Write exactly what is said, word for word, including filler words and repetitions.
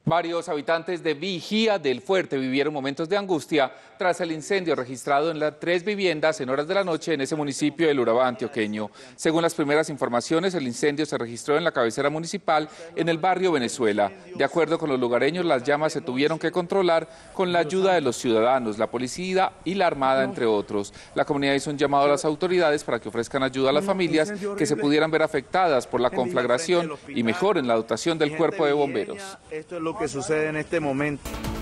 Varios habitantes de Vigía del Fuerte vivieron momentos de angustia tras el incendio registrado en las tres viviendas en horas de la noche en ese municipio del Urabá antioqueño. Según las primeras informaciones, el incendio se registró en la cabecera municipal en el barrio Venezuela. De acuerdo con los lugareños, las llamas se tuvieron que controlar con la ayuda de los ciudadanos, la policía y la Armada, entre otros. La comunidad hizo un llamado a las autoridades para que ofrezcan ayuda a las familias que se pudieran ver afectadas por la conflagración y mejoren la dotación del cuerpo de bomberos. Esto es lo que sucede en este momento.